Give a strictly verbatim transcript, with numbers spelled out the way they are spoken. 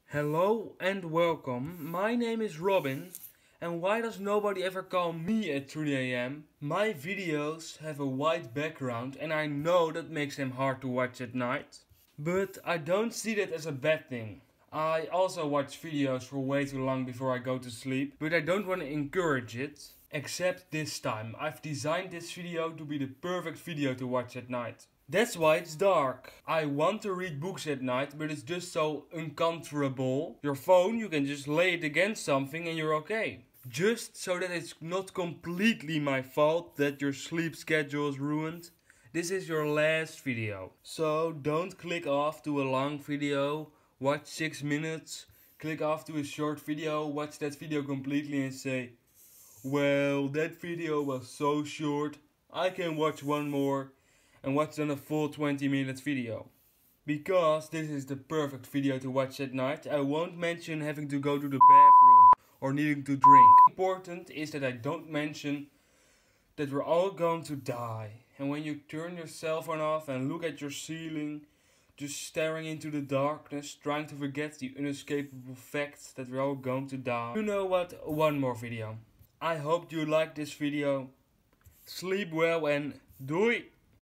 Hello and welcome. My name is Robin, and why does nobody ever call me at three A M? My videos have a white background and I know that makes them hard to watch at night. But I don't see that as a bad thing. I also watch videos for way too long before I go to sleep, but I don't want to encourage it. Except this time. I've designed this video to be the perfect video to watch at night. That's why it's dark. I want to read books at night, but it's just so uncomfortable. Your phone, you can just lay it against something and you're okay. Just so that it's not completely my fault that your sleep schedule is ruined. This is your last video. So don't click off to a long video, watch six minutes, click off to a short video, watch that video completely and say, well, that video was so short, I can watch one more and watch then a full twenty minute video. Because this is the perfect video to watch at night, I won't mention having to go to the bathroom or needing to drink. Important is that I don't mention that we're all going to die. And when you turn your cell phone off and look at your ceiling, just staring into the darkness, trying to forget the inescapable fact that we're all going to die. You know what? One more video. I hope you liked this video. Sleep well and doei!